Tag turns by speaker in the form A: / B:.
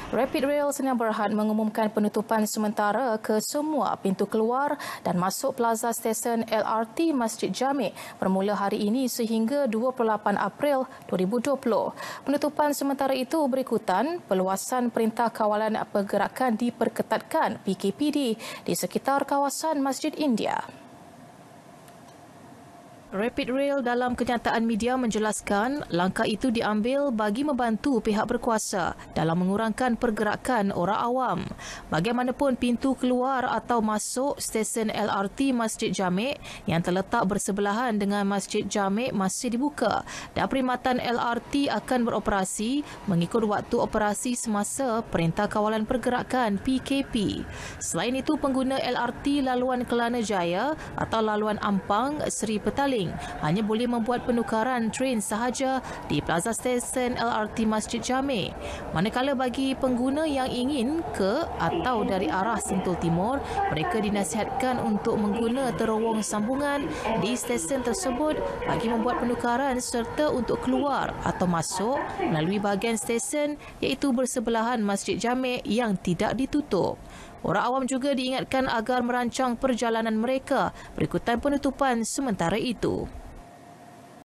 A: Rapid Rail Sdn Bhd mengumumkan penutupan sementara ke semua pintu keluar dan masuk plaza stesen LRT Masjid Jamek bermula hari ini sehingga 28 April 2020. Penutupan sementara itu berikutan perluasan Perintah Kawalan Pergerakan diperketatkan PKPD di sekitar kawasan Masjid India. Rapid Rail dalam kenyataan media menjelaskan langkah itu diambil bagi membantu pihak berkuasa dalam mengurangkan pergerakan orang awam. Bagaimanapun pintu keluar atau masuk stesen LRT Masjid Jamek yang terletak bersebelahan dengan Masjid Jamek masih dibuka dan perkhidmatan LRT akan beroperasi mengikut waktu operasi semasa Perintah Kawalan Pergerakan PKP. Selain itu, pengguna LRT laluan Kelana Jaya atau laluan Ampang Seri Petaling hanya boleh membuat penukaran train sahaja di plaza stesen LRT Masjid Jamek. Manakala bagi pengguna yang ingin ke atau dari arah Sentul Timur, mereka dinasihatkan untuk mengguna terowong sambungan di stesen tersebut bagi membuat penukaran serta untuk keluar atau masuk melalui bahagian stesen iaitu bersebelahan Masjid Jamek yang tidak ditutup. Orang awam juga diingatkan agar merancang perjalanan mereka berikutan penutupan sementara itu.